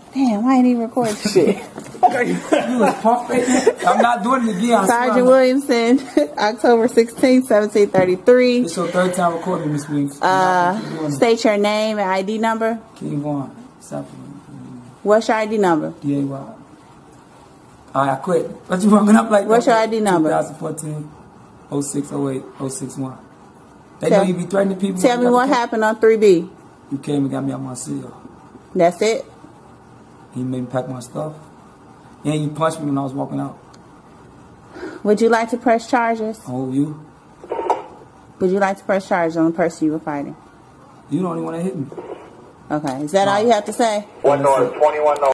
Damn, I ain't even recording this shit. I'm not doing it again. Sergeant Williamson, October 16, 1733. It's your third time recording, Miss Williams. State your name and ID number. King Vaughn. What's your ID number? D-A-Y. Alright, I quit. What you running up like What's your ID number? 2014 0608 061. They know you be threatening people. Tell me what happened on 3B. You came and got me out my cell. That's it? You made me pack my stuff. And you punched me when I was walking out. Would you like to press charges? Oh, you? Would you like to press charges on the person you were fighting? You the only one that hit me. Okay. Is that all you have to say? 1 North, 21 North.